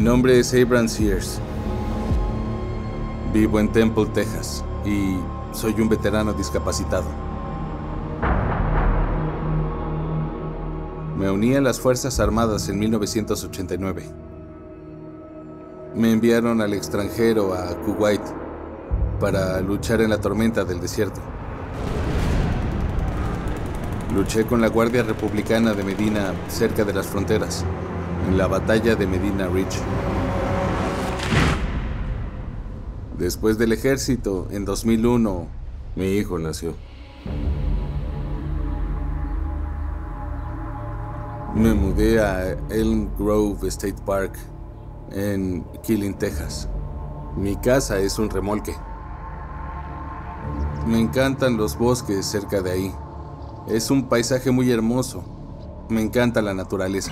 nombre es Abraham Sears. Vivo en Temple, Texas, y soy un veterano discapacitado. Me uní a las Fuerzas Armadas en 1989. Me enviaron al extranjero, a Kuwait, para luchar en la tormenta del desierto. Luché con la Guardia Republicana de Medina cerca de las fronteras, en la batalla de Medina Ridge. Después del ejército, en 2001, mi hijo nació. Me mudé a Elm Grove State Park, en Killeen, Texas. Mi casa es un remolque. Me encantan los bosques cerca de ahí. Es un paisaje muy hermoso. Me encanta la naturaleza.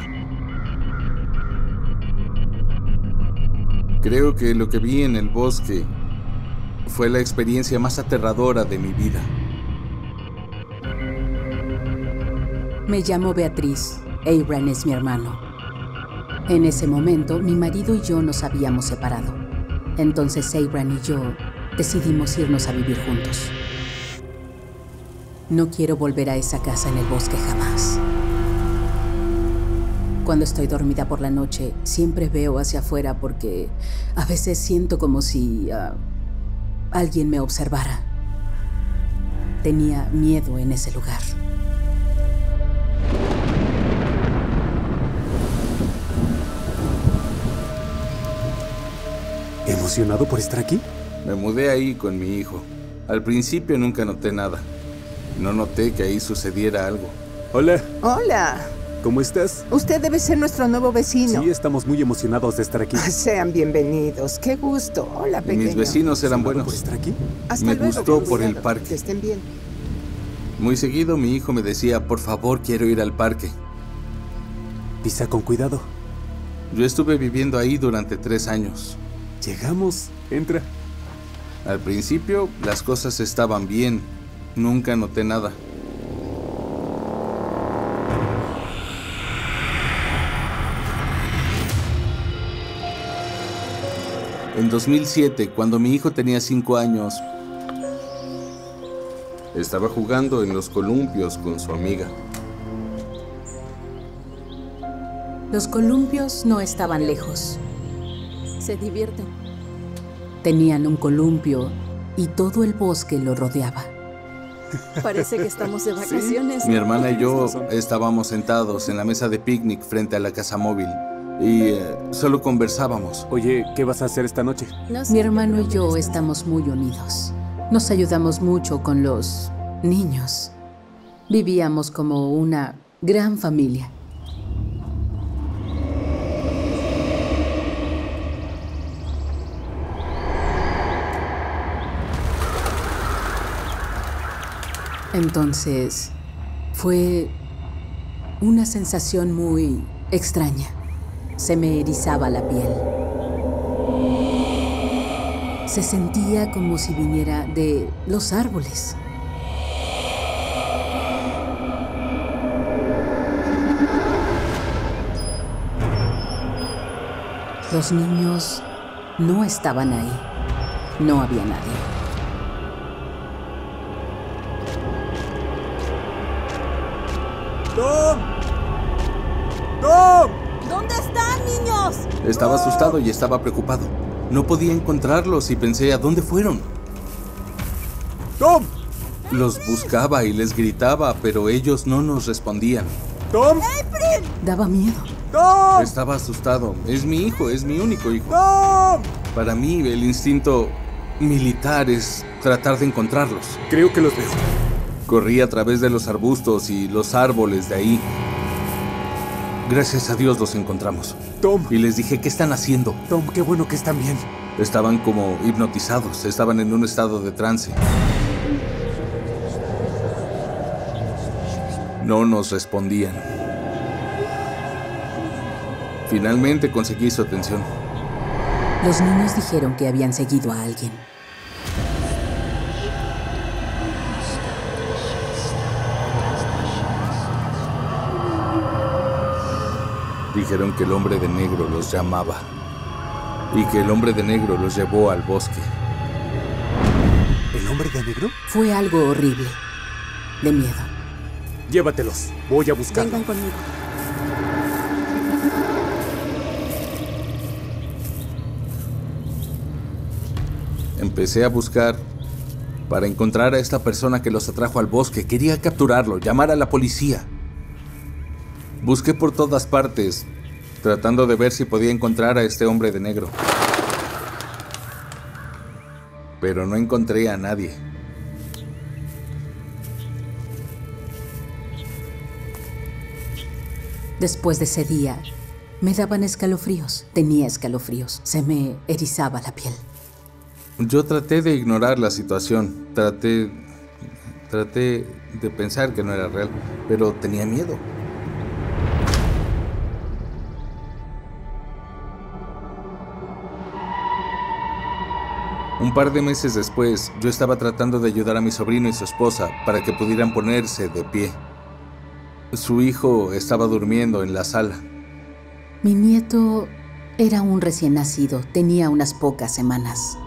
Creo que lo que vi en el bosque fue la experiencia más aterradora de mi vida. Me llamo Beatriz. Abraham es mi hermano. En ese momento, mi marido y yo nos habíamos separado. Entonces Abraham y yo decidimos irnos a vivir juntos. No quiero volver a esa casa en el bosque jamás. Cuando estoy dormida por la noche, siempre veo hacia afuera porque a veces siento como si alguien me observara. Tenía miedo en ese lugar. ¿Emocionado por estar aquí? Me mudé ahí con mi hijo. Al principio nunca noté nada. No noté que ahí sucediera algo. Hola. Hola. ¿Cómo estás? Usted debe ser nuestro nuevo vecino. Sí, estamos muy emocionados de estar aquí. Sean bienvenidos. Qué gusto. Hola, pequeño. Mis vecinos eran buenos. ¿Por estar aquí? Hasta Me luego, gustó con por el cuidado. parque. Que estén bien. Muy seguido mi hijo me decía, por favor, quiero ir al parque. Pisa con cuidado. Yo estuve viviendo ahí durante 3 años. Llegamos. Entra. Al principio, las cosas estaban bien. Nunca noté nada. En 2007, cuando mi hijo tenía 5 años, estaba jugando en los columpios con su amiga. Los columpios no estaban lejos. Se divierten. Tenían un columpio y todo el bosque lo rodeaba. Parece que estamos de vacaciones. Mi hermana y yo estábamos sentados en la mesa de picnic frente a la casa móvil y solo conversábamos. Oye, ¿qué vas a hacer esta noche? No sé Mi qué hermano y yo propones. estamos muy unidos. Nos ayudamos mucho con los niños. Vivíamos como una gran familia. Entonces, fue una sensación muy extraña. Se me erizaba la piel. Se sentía como si viniera de los árboles. Los niños no estaban ahí. No había nadie. ¡Tom! ¡Tom! ¿Dónde están, niños? Estaba asustado y estaba preocupado. No podía encontrarlos y pensé, ¿a dónde fueron? ¡Tom! Los buscaba y les gritaba, pero ellos no nos respondían. ¡Tom! Daba miedo. ¡Tom! Estaba asustado. Es mi hijo, es mi único hijo. ¡Tom! Para mí, el instinto militar es tratar de encontrarlos. Creo que los veo. Corrí a través de los arbustos y los árboles de ahí. Gracias a Dios los encontramos. Tom. Y les dije, ¿qué están haciendo? Tom, qué bueno que están bien. Estaban como hipnotizados, estaban en un estado de trance. No nos respondían. Finalmente conseguí su atención. Los niños dijeron que habían seguido a alguien. Dijeron que el hombre de negro los llamaba. y que el hombre de negro los llevó al bosque. ¿El hombre de negro? Fue algo horrible, de miedo. Llévatelos. Voy a buscarlo. Vengan conmigo. Empecé a buscar para encontrar a esta persona que los atrajo al bosque. Quería capturarlo, llamar a la policía. Busqué por todas partes, tratando de ver si podía encontrar a este hombre de negro. Pero no encontré a nadie. Después de ese día, me daban escalofríos. Tenía escalofríos. Se me erizaba la piel. Yo traté de ignorar la situación. Traté de pensar que no era real, pero tenía miedo. Un par de meses después, yo estaba tratando de ayudar a mi sobrino y su esposa para que pudieran ponerse de pie. Su hijo estaba durmiendo en la sala. Mi nieto era un recién nacido. Tenía unas pocas semanas.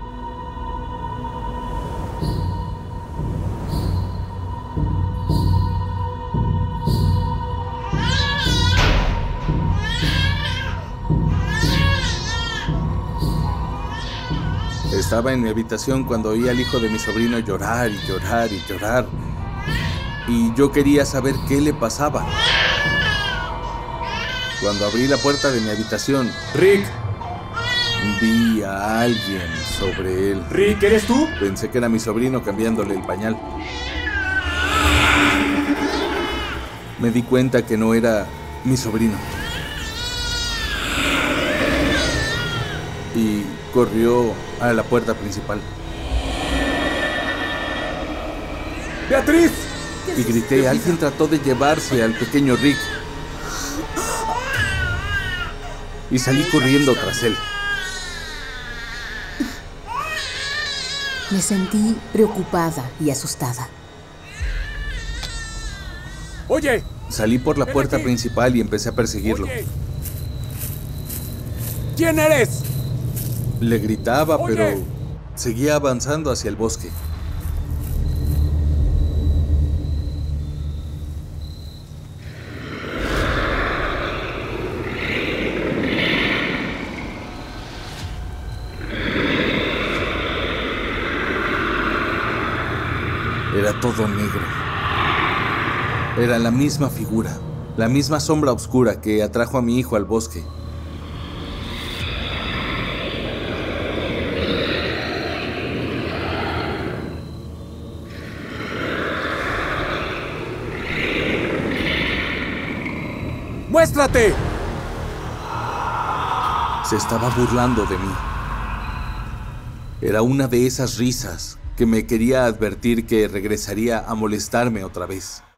Estaba en mi habitación cuando oí al hijo de mi sobrino llorar y llorar y llorar. Y yo quería saber qué le pasaba. Cuando abrí la puerta de mi habitación, Rick. vi a alguien sobre él. Rick, ¿eres tú? Pensé que era mi sobrino cambiándole el pañal. Me di cuenta que no era mi sobrino. Y corrió a la puerta principal. ¡Beatriz! Y grité, alguien trató de llevarse al pequeño Rick. Y salí corriendo tras él. Me sentí preocupada y asustada. ¡Oye! Salí por la ¡Ven puerta aquí! principal y empecé a perseguirlo. Oye. ¿Quién eres? Le gritaba, Oye. pero seguía avanzando hacia el bosque. Era todo negro. Era la misma figura, la misma sombra oscura que atrajo a mi hijo al bosque. ¡Muéstrate! Se estaba burlando de mí. Era una de esas risas que me quería advertir que regresaría a molestarme otra vez.